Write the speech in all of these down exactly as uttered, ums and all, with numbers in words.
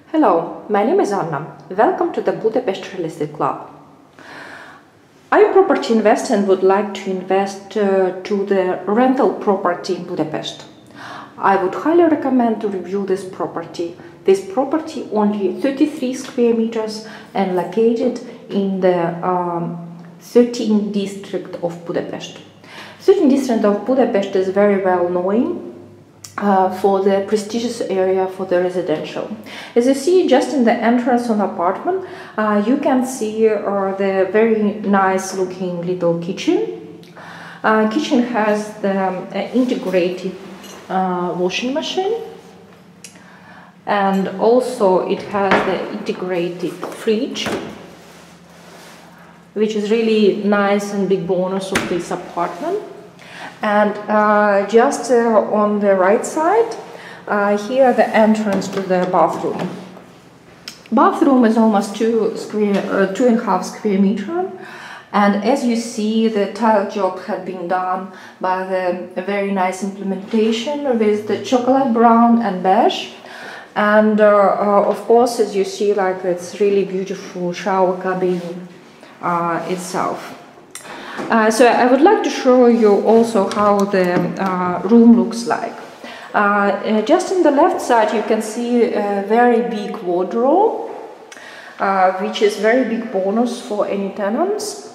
Hello, my name is Anna. Welcome to the Budapest Real Estate Club. Are you a property investor and would like to invest uh, to the rental property in Budapest? I would highly recommend to review this property. This property only thirty-three square meters and located in the um, thirteenth district of Budapest. thirteenth district of Budapest is very well known Uh, for the prestigious area for the residential. As you see just in the entrance of the apartment, uh, you can see uh, the very nice looking little kitchen. Uh, kitchen has the um, integrated uh, washing machine, and also it has the integrated fridge, which is really nice and big bonus of this apartment. And uh, just uh, on the right side, uh, here the entrance to the bathroom. Bathroom is almost two square, uh, two and a half square meter, and as you see, the tile job had been done by the very nice implementation with the chocolate brown and beige. And uh, uh, of course, as you see, like it's really beautiful shower cabin uh, itself. Uh, so I would like to show you also how the uh, room looks like. Uh, uh, just on the left side you can see a very big wardrobe, uh, which is very big bonus for any tenants.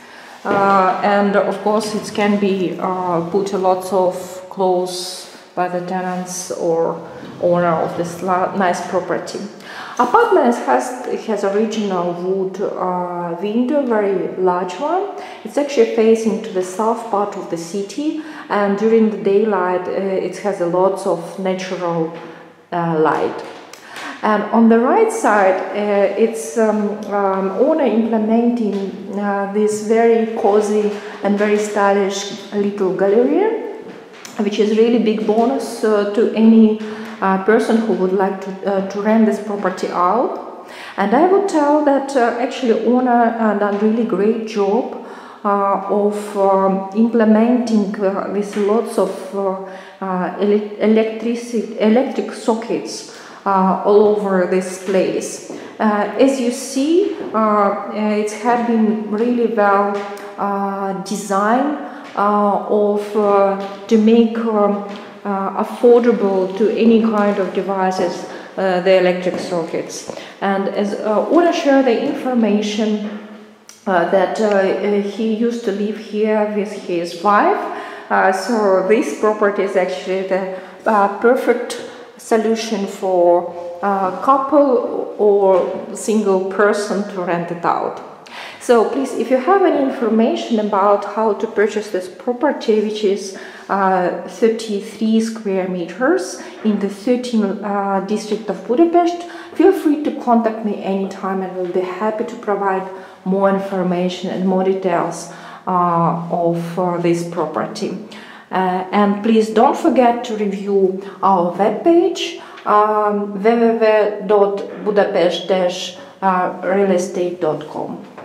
Uh, and of course it can be uh, put a lots of clothes by the tenants or owner of this nice property. Apartment has it has original wood uh, window, very large one. It's actually facing to the south part of the city, and during the daylight uh, it has a lots of natural uh, light. And on the right side, uh, it's um, um, owner implementing uh, this very cozy and very stylish little gallery, which is really big bonus uh, to any Uh, person who would like to, uh, to rent this property out. And I would tell that uh, actually owner uh, done really great job uh, of um, implementing uh, with lots of uh, uh, electricity, electric sockets uh, all over this place. Uh, as you see, uh, it had been really well uh, designed uh, of uh, to make um, Uh, affordable to any kind of devices, uh, the electric sockets. And as uh, owner shared the information uh, that uh, he used to live here with his wife, uh, so this property is actually the uh, perfect solution for a couple or single person to rent it out. So please, if you have any information about how to purchase this property, which is uh, thirty-three square meters in the thirteenth uh, district of Budapest, feel free to contact me anytime, and we'll be happy to provide more information and more details uh, of uh, this property. Uh, and please don't forget to review our webpage, um, w w w dot budapest dash real estate dot com.